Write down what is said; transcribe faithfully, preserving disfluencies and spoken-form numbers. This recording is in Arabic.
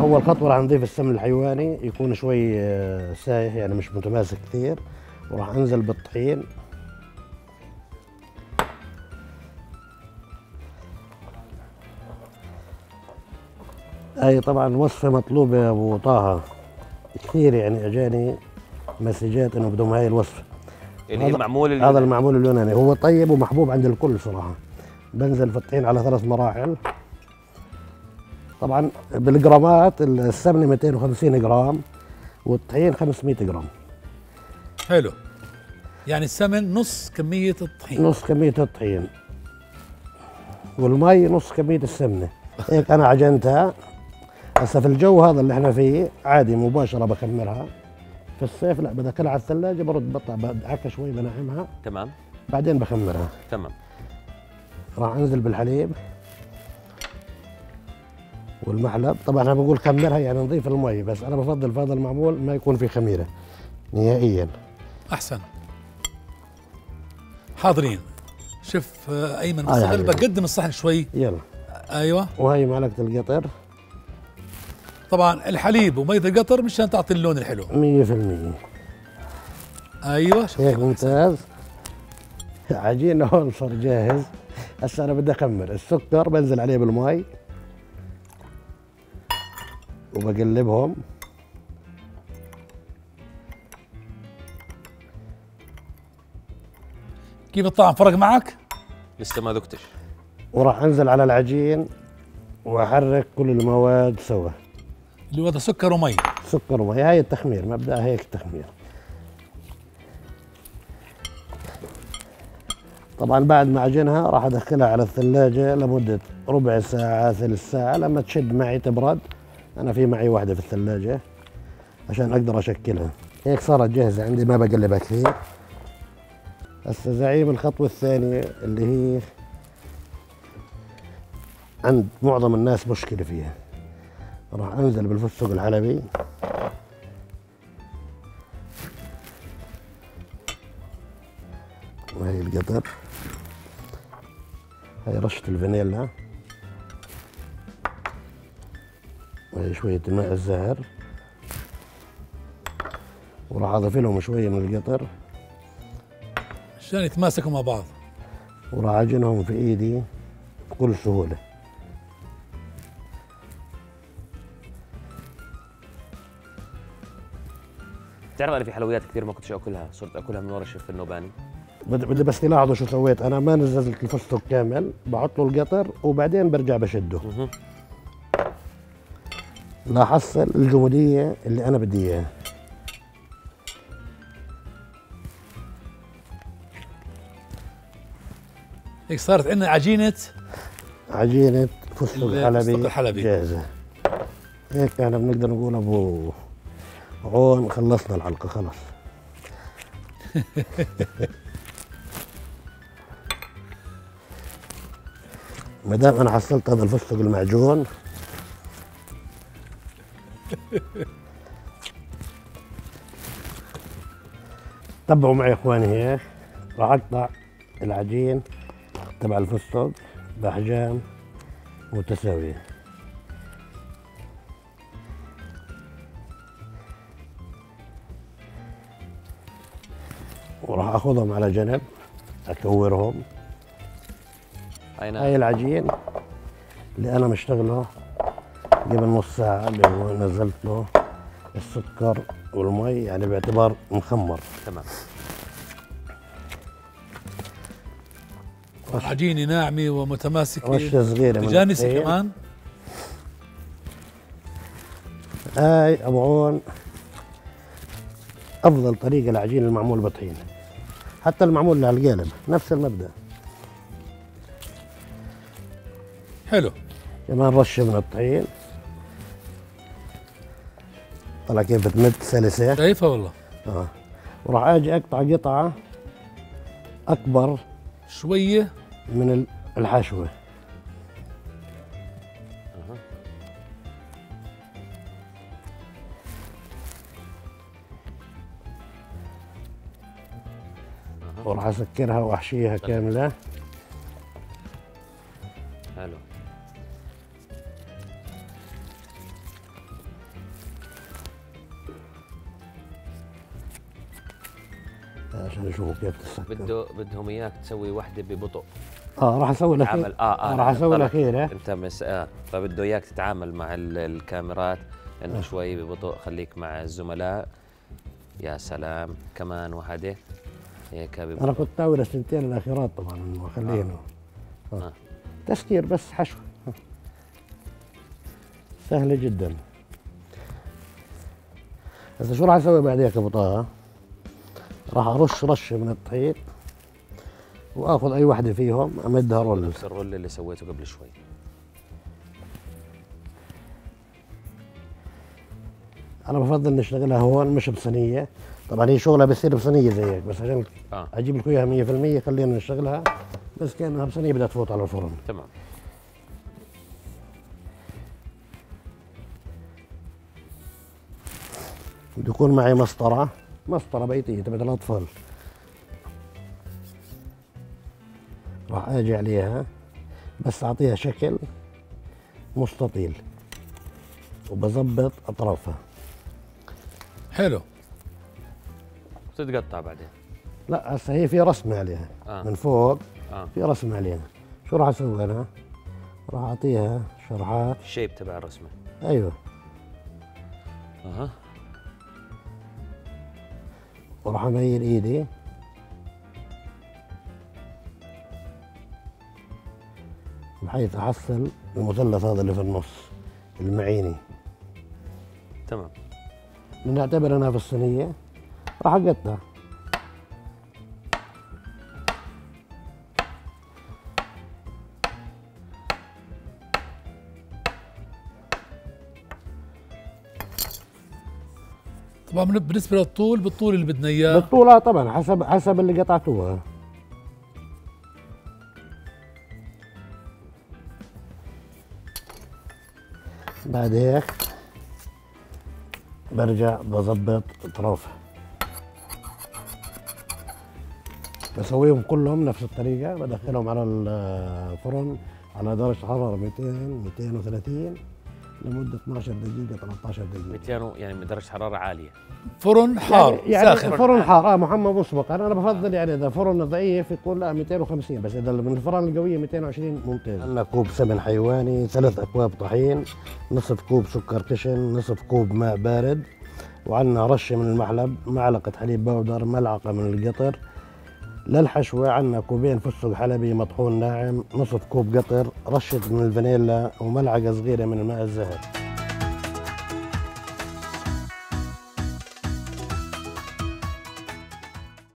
اول خطوه راح نضيف السمن الحيواني، يكون شوي آه، سايح يعني مش متماسك كثير، وراح انزل بالطحين. هاي طبعا وصفه مطلوبه يا ابو طه كثير، يعني اجاني مسجات انه بدهم هاي الوصفه. اللي هي المعمول اليوناني. هذا المعمول اليوناني هو طيب ومحبوب عند الكل صراحه. بنزل في الطحين على ثلاث مراحل. طبعا بالجرامات السمنه مئتين وخمسين جرام والطحين خمسمئة جرام. حلو. يعني السمن نص كميه الطحين. نص كميه الطحين والمي نص كميه السمنه. هيك انا عجنتها. هسه في الجو هذا اللي احنا فيه عادي مباشره بخمرها. في الصيف لا، بدي اكلها على الثلاجه، برد بطلع بدعكها شوي بنعمها. تمام. بعدين بخمرها. تمام. راح انزل بالحليب والمحلب. طبعا انا بقول خمرها يعني نضيف المي، بس انا بفضل في هذا المعمول ما يكون في خميره نهائيا. احسن. حاضرين. شوف ايمن بس آه قلبك قدم الصحن شوي. يلا. ايوه. وهي معلقه القطر. طبعا الحليب ومية القطر مشان تعطي اللون الحلو. مية بالمية. ايوه هيك ممتاز. عجينه هون صار جاهز. هسه انا بدي اخمر السكر، بنزل عليه بالمي وبقلبهم. كيف الطعم فرق معك؟ لسه ما ذقتش. وراح انزل على العجين واحرك كل المواد سوا. اللي هو سكر ومي. سكر ومي، هاي التخمير، مبدأ هيك التخمير. طبعا بعد ما اعجنها راح ادخلها على الثلاجة لمدة ربع ساعة ثلث ساعة لما تشد معي تبرد. انا في معي واحدة في الثلاجة عشان اقدر اشكلها. هيك صارت جاهزة عندي، ما بقلبها كثير. هسه زعيم الخطوة الثانية اللي هي عند معظم الناس مشكلة فيها. راح انزل بالفستق الحلبي. وهي القطر. هاي رشة الفانيلا. وهي شوية الماء الزاهر. وراح اضيف لهم شوية من القطر عشان يتماسكوا مع بعض. وراح اعجنهم في ايدي بكل سهولة. بتعرف انا في حلويات كثير ما كنتش اكلها، صرت اكلها من ورا الشيف النوباني. بدي بدي بس تلاحظوا شو سويت. انا ما نزلت الفستق كامل، بحط له القطر وبعدين برجع بشده لاحصل الجمودية اللي انا بدي اياها. هيك صارت عندنا عجينة عجينة فستق حلبي, الحلبي جاهزة. هيك احنا بنقدر نقول ابو عون خلصنا الحلقة خلص. ما دام انا حصلت هذا الفستق المعجون تبعوا معي اخواني. هيك راح اقطع العجين تبع الفستق باحجام متساويه. وراح اخذهم على جنب اكورهم. هاي العجين اللي انا مشتغله قبل نص ساعه، اللي هو نزلت له السكر والمي يعني باعتبار مخمر. تمام. عجينة ناعمة ومتماسكة. رشة صغيرة من جانسة كمان. هاي ابو عون افضل طريقة لعجين المعمول بطحين، حتى المعمول على القالب نفس المبدأ. حلو. كمان رشة من الطحين. طلع كيف بتمد سلسة. شايفها والله. اه. وراح اجي اقطع قطعة اكبر شوية من الحشوة. وراح اسكرها واحشيها كاملة. حلو. عشان يشوفوا كيف تسكر. بده بدهم اياك تسوي وحده ببطء. اه راح اسوي الاخير. تعامل اه اه راح اسوي طلع. الاخير. انت مس اه فبده اياك تتعامل مع ال- الكاميرات انه آه. شوي ببطء، خليك مع الزملاء. يا سلام، كمان وحده هيك ببطء. انا كنت ناوي السنتين الاخيرات طبعا انه اخليهم آه. آه. آه. تسكير بس حشو. آه. سهله جدا. هسه شو راح اسوي بعد هيك ابو طه؟ راح ارش رشه من الطحين واخذ اي وحده فيهم امدها رول. نفس الرول اللي سويته قبل شوي. انا بفضل نشتغلها هون مش بصينيه، طبعا هي شغلها بصير بصينيه زي هيك، بس عشان اه اجيب لكم اياها مية بالمية خلينا نشتغلها بس كانها بصينيه بدها تفوت على الفرن. تمام. بده يكون معي مسطره، مسطره بيتيه تبعت الاطفال. راح اجي عليها بس اعطيها شكل مستطيل وبظبط اطرافها. حلو. بتتقطع بعدين. لا هسه هي في رسمه عليها آه. من فوق. اه في رسمه عليها. شو راح اسوي انا؟ راح اعطيها شرحات. الشيب تبع الرسمه. ايوه. اها. وراح اميل ايدي بحيث احصل المثلث هذا اللي في النص المعيني. تمام. بنعتبر انها في الصينيه. راح اقطع. طبعا بالنسبه للطول بالطول اللي بدنا اياه. بالطول آه طبعا حسب حسب اللي قطعتوها. بعد هيك برجع بظبط اطرافها. بسويهم كلهم نفس الطريقة، بدخلهم على الفرن على درجة حرارة مئتين مئتين وثلاثين لمدة اثنعش دقيقة ثلاثة عشر دقيقة. مئتين يعني درجه حراره عاليه. فرن حار يعني, يعني ساخن. فرن حار اه محمى مسبقا. انا بفضل يعني اذا فرن ضعيف يكون لا مئتين وخمسين، بس اذا من الفرن القويه مئتين وعشرين ممتاز. عندنا كوب سمن حيواني، ثلاث اكواب طحين، نصف كوب سكر كشن، نصف كوب ماء بارد، وعندنا رشه من المحلب، معلقه حليب باودر، ملعقه من القطر. للحشوه عندنا كوبين فستق حلبي مطحون ناعم، نصف كوب قطر، رشه من الفانيلا، وملعقه صغيره من الماء الزهر.